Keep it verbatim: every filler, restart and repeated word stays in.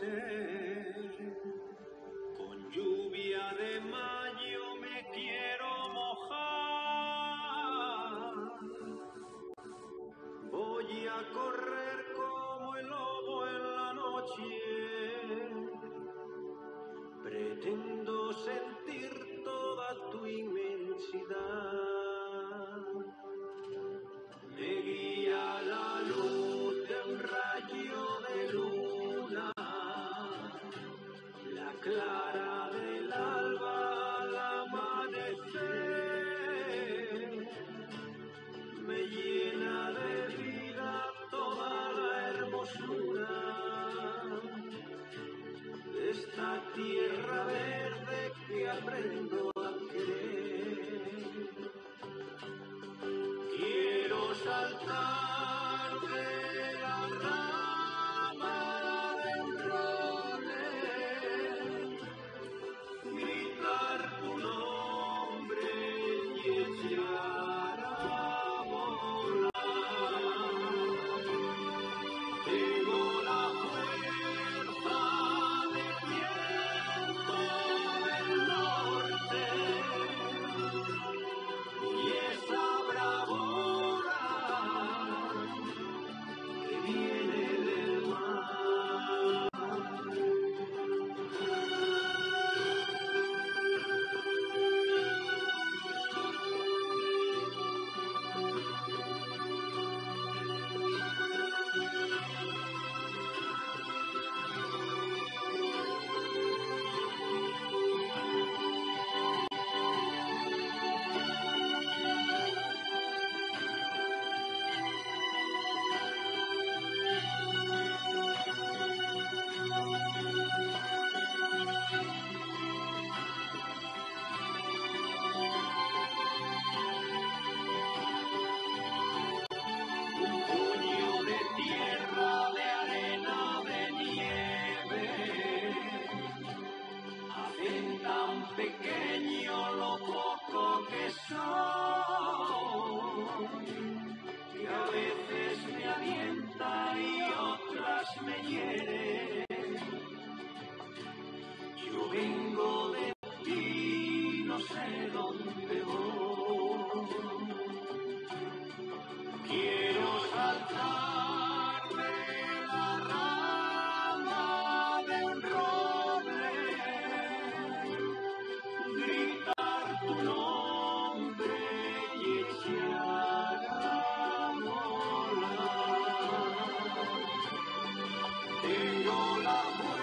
Con lluvia de mayo me quiero mojar. Voy a correr como el lobo en la noche. Pretendo sentir toda tu inmensidad. Me guía la luz de un rayo de luna, la clara del alba al amanecer. Me llena de vida toda la hermosura de esta tierra verde que aprendo a querer. Quiero saltar de la rama de un roble, gritar tu nombre y echar a volar. Tengo la fuerza del viento del norte y esa bravura que viene del mar. Tan pequeño lo poco que soy, que a veces me alienta y otras me hiere. Yo vengo de ti, no sé dónde voy. Quiero saltar de la rama de un roble, gritar tu nombre y echar a volar. Tengo la